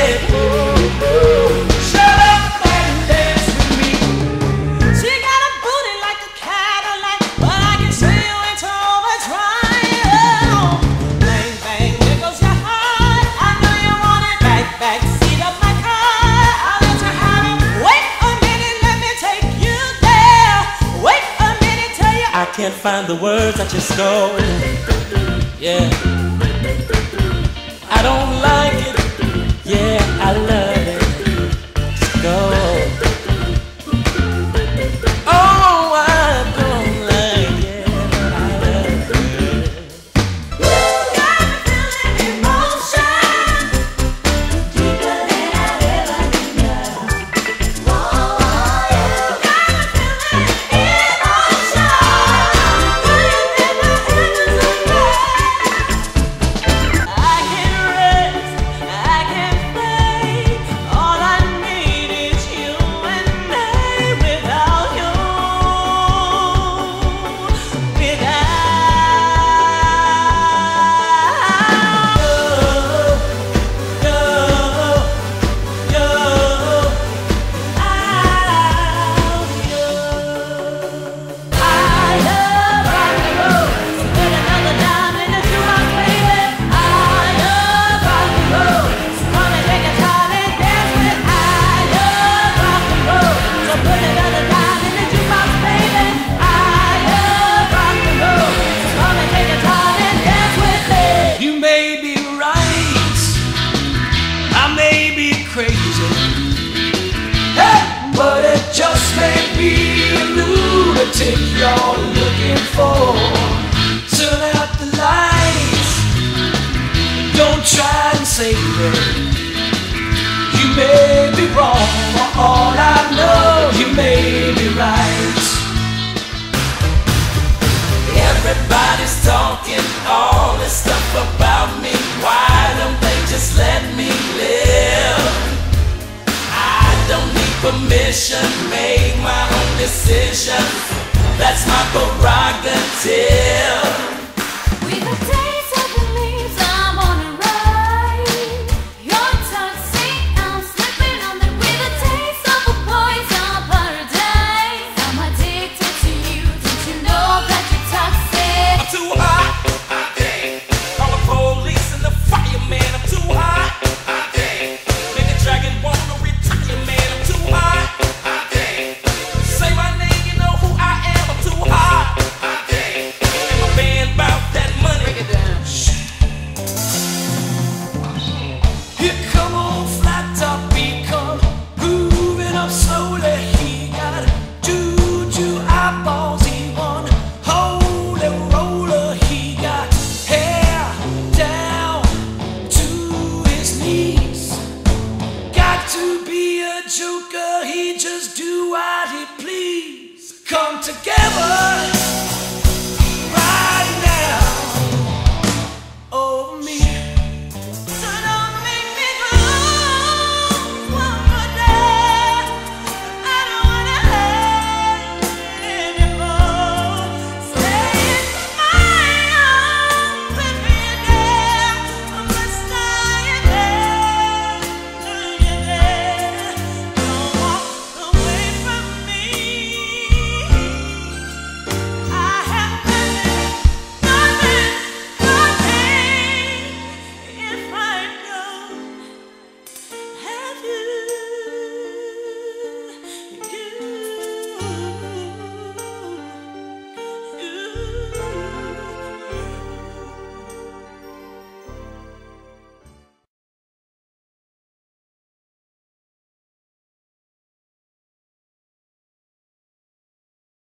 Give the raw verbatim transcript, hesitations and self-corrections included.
yeah. Ooh, ooh. Shut up and dance with me. She got a booty like a Cadillac, but I can see you into overdrive. Oh, bang, bang, there goes your heart. I know you want it. Back, back, seat of my car. I'll let you have it. Wait a minute, let me take you there. Wait a minute, tell you I can't find the words, I just go. Yeah. I don't like it. Yeah, I love it. Just go. Oh, I don't like it. I love it. You got me feeling emotion deeper than I've ever known. Oh, you got me feeling emotion. Breathing in my hands again. I can rest, I can play. All I need is you and me. Without you, without you, you, you, I love rock and roll. So put another dime in the jukebox, baby. I love rock and roll. So come and take a time and dance with. I love rock and roll. So put another dime in the jukebox, baby. I love rock and roll. So come and take a time and dance with me. You may be right, I may be crazy, hey, but it just may be a lunatic you're looking for. Turn out the lights, don't try and save it. You may be wrong, for all I know, you may be right. Everybody's talking all this stuff about me. Why don't they just let me live? I don't need permission, make my own decision. That's my prerogative.